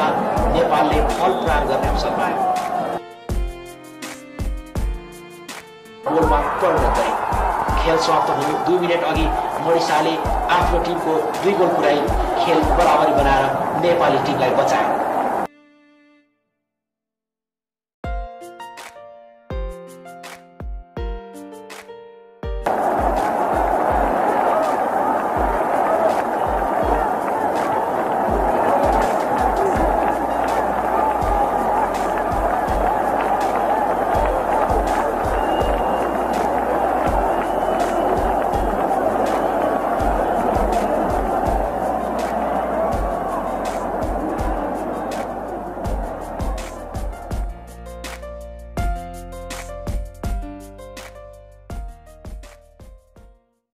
अवस्थामा नेपालले फल प्रहार गर्ने अवसर पायो। गोलमा परिणत गरे। खेल समाप्त हुनु 2 मिनेट अघि मणिषाले आफ्नो टिमको 2 गोल पुर्याई खेल बराबरी बनाएर नेपाली टिमलाई बचायो।